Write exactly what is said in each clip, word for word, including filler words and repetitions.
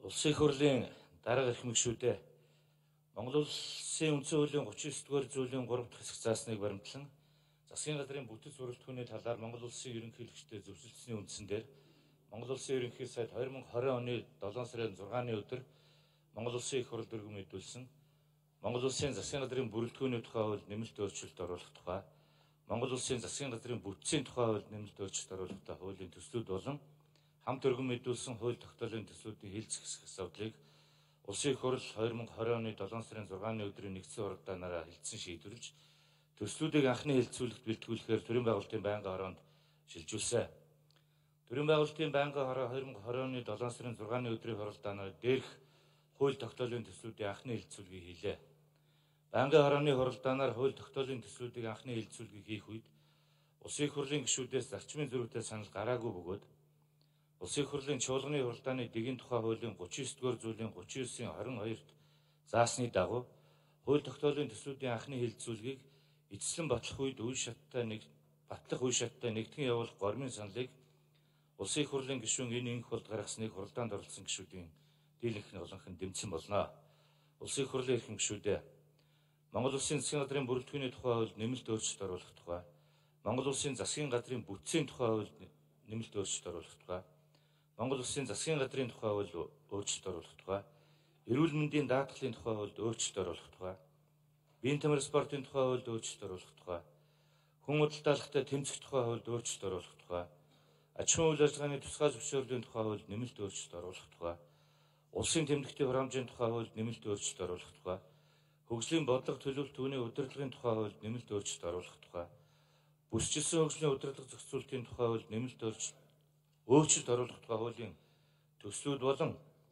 Улсын их хурлын дарга эрх мэгшүүдээ Монгол Улсын үндсэн хуулийн гучин ёс дугаар зүйлийн гурав дахь хэсэг заасныг баримтлан засгийн газрын бүтэц сурвалжтгууны талаар Монгол Улсын ерөнхийлөгчдөө зөвшөлдсөний үндсэн дээр Монгол Улсын ерөнхий сайд две тысячи двадцать оны долоон сарын зургааны өдөр Монгол Улсын их хурл дүргэн мэдүүлсэн Монгол Улсын засгийн газрын бүрэлдэхүүний тухай хууль нэмэлт өөрчлөлт оруулах тухай, Монгол Улсын засгийн газрын бүтцийн тухай хууль нэмэлт өөрчлөлт оруулах тухай хуулийн төслүүд болон хамт өргөн мэдүүлсэн хууль тогтоолын төслүүдийн хэлцэх хэсэг асуудлыг Улсын их хурл две тысячи двадцать оны долоон сарын зургааны өдрийн нэгдсэн уралдаанаараа хэлтсэн шийдвэрлэж төслүүдийг анхны хэлцүүлэгт бэлтгүүлэхээр төрийн байгуулалтын байнгын хороонд шилжүүлсэн. Төрийн байгуулалтын байнгын хороо две тысячи двадцать оны долоон сарын зургааны өдрийн уралдаанаар дээрх хууль тогтоолын төслүүдийн анхны хэлцүүлгийг хийлээ. Байнгын хорооны хуралдаанаар хууль тогтоолын төслүүдийг анхны хэлцүүлгийг хийх үед Улсын их хурлын гишүүдээс зарчмын зөрүүтэй санал гараагүй бөгөөд Улсын их хурлын чуулганы хуралдааны дэгийн тухай хуулийн гучин ёс дугаар зүйлийн гучин девятын двадцать хоёрт заасны дагуу хууль тогтоолын төслүүдийн анхны хэлцүүлгийг эцэслэн батлах үед үе шаттай нэг батлах үе шаттай нэгтгэн явуулах гормын саналыг Улсын их хурлын гишүүн энэ инх болд гаргасныг хуралдаанд оролцсон гишүүдийн дийлэнх нь олонх нь дэмжсэн болно. Улсын их хурлын эрхэм гишүүдээ Монгол Улсын засгийн газрын бүрэлдэхүүний тухай хууль нэмэлт өөрчлөлт оруулах тухай, Монгол Улсын засгийн газрын бүтцийн тухай хууль нэмэлт өөрчлөлт оруулах тухай, Монгол Улсын засгийн газрын тухай хууль өөрчлөлт оруулах тухай, эрүүл мэндийн даатгалын тухай хуульд өөрчлөлт оруулах тухай, биеийн тамир спортын тухай хуульд өөрчлөлт оруулах тухай, хүн удирдлагатай тэмцэх тухай хуульд өөрчлөлт оруулах тухай, аж ахуйн үйл ажиллагааны тусгай зөвшөөрлийн тухай хуульд нэмэлт өөрчлөлт оруулах тухай, улсын тэмдэгтийн хураамжийн тухай хуульд нэмэлт өөрчлөлт оруулах тухай, хөгжлийн бодлого төлөвлөлт түүний удирдлагын тухай хуульд нэмэлт өөрчлөлт оруулах тухай, бүсчилсэн хөгжлийн удирдлага зохицуултын тухай хуульд нэмэлт өөрчлөлт өөрчлөлт оруулах тухай хуулийн төслүүд болон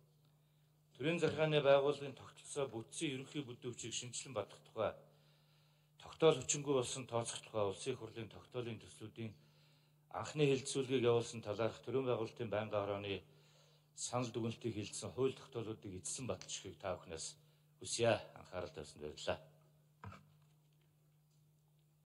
төрийн захиргааны байгууллагын тогтолцоо бүтцийн ерөнхий бүтээн хүчийг шинжилэн батгах тухай, тогтоол хүчингүй болсон тооцох тухай Улсын их хурлын тогтоолын төслүүдийн анхны хэлцүүлгийг явуулсан талаарх төрийн байгуулалтын байнгын хорооны санал дүгнэлтийг хилцсэн хууль тогтоолуудыг эзэлсэн баталж өгөхийг та бүхнээс хүсье. Анхаарал тавьсанд баярлалаа.